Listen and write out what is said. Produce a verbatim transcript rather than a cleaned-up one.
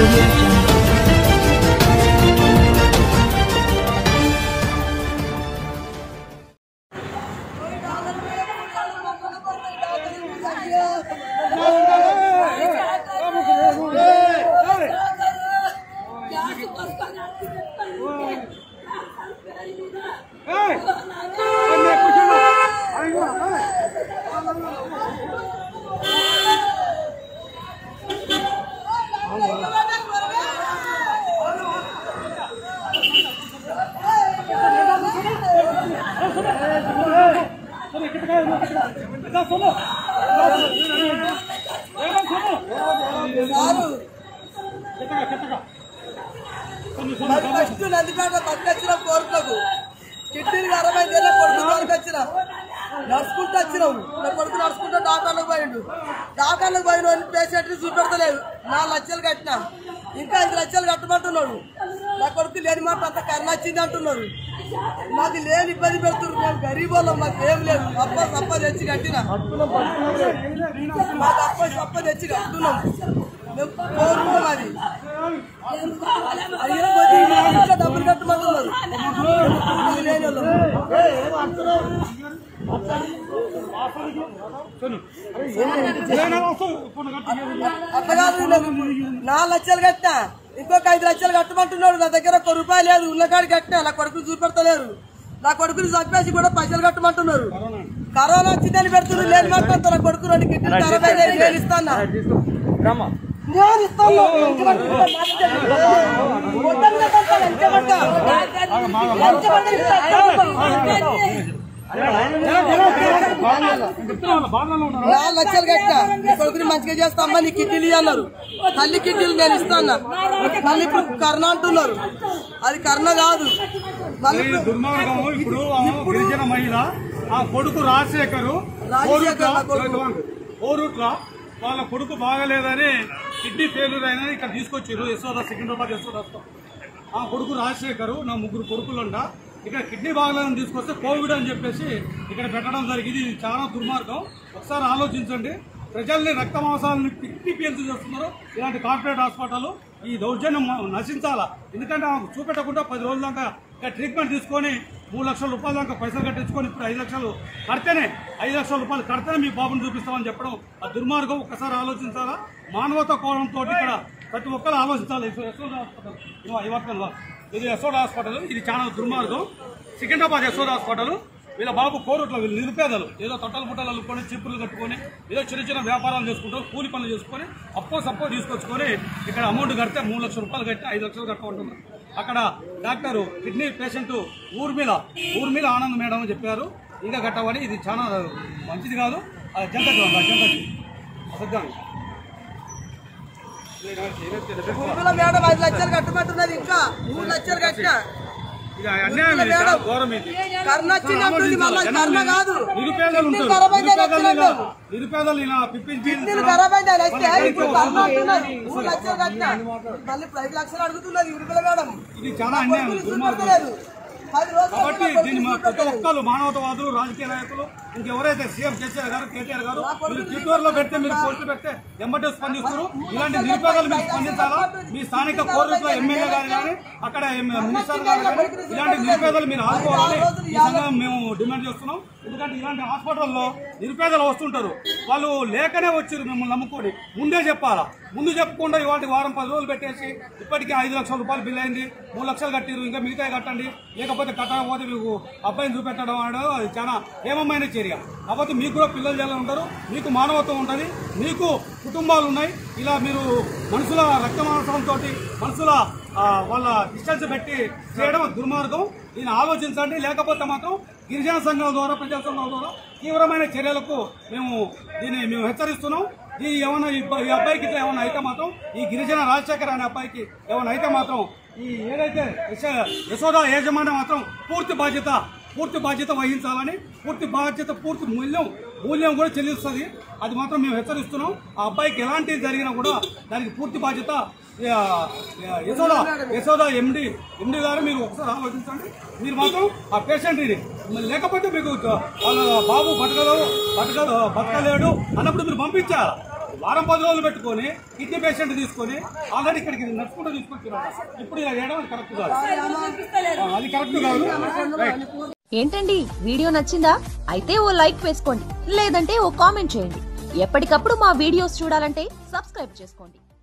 audio jungle. మరి first Nandipet పట్టుకొచ్చిన కోర్టులకు కిడ్నీలు అరవై వేల కొడుకు వచ్చిన నడుచుకుంటూ వచ్చినావు నా కొడుకు నడుచుకుంటూ డాక్టర్లకు పోయిండు డాక్టర్లకు పోయిన పేషెంట్ చూపెడతలేదు నాలుగు లక్షలు కట్టినా ఇంకా ఐదు లక్షలు కట్టమంటున్నాడు నా కొడుకు లేని మాట అంత కర్ణ వచ్చింది అంటున్నారు మాకు లేని ఇబ్బంది పెడుతున్నారు మేము గరీబ్ వాళ్ళం మాకు ఏం లేదు అప్ప సప్ప తెచ్చి కట్టినా మాకు అప్ప సప్ప తెచ్చి కట్టున్నాం మేము కోరుకున్నాం అది అయ్యో ఇంకా డబ్బులు కట్టమంటున్నారు లేని వాళ్ళు అట్లా కాదు నాలుగు లక్షలు కట్టినా ఇంకొక ఐదు లక్షలు కట్టమంటున్నాడు నా దగ్గర ఒక్క రూపాయి లేదు ఉన్నకాడికి కట్టినా నా కొడుకులు చూపెడతలేరు నా కొడుకుని చంపేసి కూడా పైసలు కట్టమంటున్నారు కరోనా వచ్చిందని పెడుతున్నారు లేని మాట్లాడుతా నా కొడుకు రెండు కిడ్నీలు అరవై వేలు ఇస్తాను నేను ఇస్తాను నాలుగు లక్షలు కట్టినా నీ కొడుకుని మంచిగా చేస్తామా నీ కిడ్నీలు అన్నారు తల్లి కిడ్నీలు నేను ఇస్తాను మళ్ళీ ఇప్పుడు కర్ణ అంటున్నారు అది కర్ణ కాదు ఇప్పుడు మహిళ ఆ కొడుకు రాజశేఖరు కోరుట్ల వాళ్ళ కొడుకు బాగలేదని కిడ్నీ ఫెయిల్యూర్ అయినా ఇక్కడ తీసుకొచ్చారు యశోద సికింద్రాబాద్ యశోద ఆ కొడుకు రాజశేఖరు నా ముగ్గురు కొడుకులుండ ఇక్కడ కిడ్నీ బాగలేదని తీసుకొస్తే కోవిడ్ అని చెప్పేసి ఇక్కడ పెట్టడం జరిగింది ఇది చాలా దుర్మార్గం ఒకసారి ఆలోచించండి ప్రజల్ని రక్త మాంసాలని కిడ్నీ పీల్చి చేస్తున్నారు ఇలాంటి కార్పొరేట్ హాస్పిటల్ ఈ దౌర్జన్యం నశించాలా ఎందుకంటే చూపెట్టకుండా పది రోజుల దాకా ఇక్కడ ట్రీట్మెంట్ తీసుకొని మూడు లక్షల రూపాయల దాకా పైసలు కట్టించుకొని ఇప్పుడు ఐదు లక్షలు కడితేనే ఐదు లక్షల రూపాయలు కడితేనే మీ బాబుని చూపిస్తామని చెప్పడం ఆ దుర్మార్గం ఒక్కసారి ఆలోచించాలా మానవతా కోణంతో ఇక్కడ ప్రతి ఒక్కరు ఆలోచించాలి యశోద హాస్పిటల్ ఇవాళ ఇది యశోద హాస్పిటల్ ఇది చాలా దుర్మార్గం సికింద్రాబాద్ యశోద హాస్పిటల్ వీళ్ళ బాబు కోరుట్లో వీళ్ళు నిరుపేదలు ఏదో తొట్టలు ముట్టలు అల్లుకొని చిప్పులు కట్టుకొని ఏదో చిన్న చిన్న వ్యాపారాలు చేసుకుంటారు కూలి పనులు చేసుకొని అప్పో సప్పో తీసుకొచ్చుకొని ఇక్కడ అమౌంట్ కడితే మూడు లక్షల రూపాయలు కట్టి ఐదు లక్షలు కట్టుకుంటున్నారు అక్కడ doctor kidney patient Urmila Urmila Anand madam అని చెప్పారు ఇంకా కట్టవని ఇది చాలా మంచిది కాదు జంతకి జంతకి అసలు మేడం ఐదు లక్షలు కట్టమంటున్నది ఇంకా మూడు లక్షలు కట్టినా నిరుపేదలు నిరుపేదలు ఇలా ఇది చాలా అన్యాయం కాబట్టి దీన్ని ప్రతి ఒక్కరు మానవతావాదులు రాజకీయ నాయకులు ఇంకెవరైతే సీఎం కేసీఆర్ గారు కేటీఆర్ గారు మీరు ట్విట్టర్లో పెడితే మీరు పోస్టులు పెడితే ఎంబటే స్పందిస్తారు ఇలాంటి నిరుపేదలు మీరు స్పందించాలా మీ స్థానిక కోర్టులో ఎమ్మెల్యే గారు కానీ అక్కడ మినిస్టర్ గారు కానీ ఇలాంటి నిరుపేదలు మీరు ఆదుకోవాలని ఈ సంఘం మేము డిమాండ్ చేస్తున్నాం ఎందుకంటే ఇలాంటి హాస్పిటల్లో నిరుపేదలు వస్తుంటారు వాళ్ళు లేకనే వచ్చారు మిమ్మల్ని నమ్ముకొని ముందే చెప్పాలా ముందు చెప్పకుండా ఇవాళ వారం పది రోజులు పెట్టేసి ఇప్పటికీ ఐదు లక్షల రూపాయలు బిల్ అయింది మూడు లక్షలు కట్టిరు ఇంకా మిగతా కట్టండి లేకపోతే కట్టకపోతే మీకు అబ్బాయిని చూపెట్టడం అనడం అది చాలా ఏమమైన చర్య కాబట్టి మీకు కూడా పిల్లలు చాలా ఉంటారు మీకు మానవత్వం ఉంటుంది మీకు కుటుంబాలు ఉన్నాయి ఇలా మీరు మనుషుల రక్త మాంసంతో మనుషుల వాళ్ళ డిస్టెన్స్ పెట్టి చేయడం దుర్మార్గం దీన్ని ఆలోచించండి లేకపోతే మాత్రం గిరిజన సంఘాల ద్వారా ప్రజా సంఘాల ద్వారా తీవ్రమైన చర్యలకు మేము దీన్ని మేము హెచ్చరిస్తున్నాం ఈ ఏమైనా ఈ అబ్బాయికి ఏమైనా అయితే మాత్రం ఈ గిరిజన రాజశేఖర్ అనే అబ్బాయికి ఏమైనా అయితే మాత్రం ఈ ఏదైతే యశోద యాజమాన్యం మాత్రం పూర్తి బాధ్యత పూర్తి బాధ్యత వహించాలని పూర్తి బాధ్యత పూర్తి మూల్యం మూల్యం కూడా చెల్లిస్తుంది అది మాత్రం మేము హెచ్చరిస్తున్నాం ఆ అబ్బాయికి ఎలాంటిది జరిగినా కూడా దానికి పూర్తి బాధ్యత యశోద యశోద ఎండి ఎండి గారు మీరు ఒకసారి ఆలోచించండి మీరు మాత్రం ఆ పేషెంట్ ఇది లేకపోతే మీకు వాళ్ళ బాబు బతకదు బతక బతకలేడు అన్నప్పుడు మీరు పంపించాలి వారం పది రోజులు పెట్టుకొని కిడ్నీ పేషెంట్ తీసుకొని ఆల్రెడీ ఇక్కడికి నడుచుకుంటూ తీసుకొచ్చారు. ఇప్పుడు ఇలా చేయడం అది కరెక్ట్ కాదు, అది కరెక్ట్ కాదు. ఏంటండి వీడియో నచ్చిందా? అయితే ఓ లైక్ వేసుకోండి, లేదంటే ఓ కామెంట్ చేయండి. ఎప్పటికప్పుడు మా వీడియోస్ చూడాలంటే సబ్స్క్రైబ్ చేసుకోండి.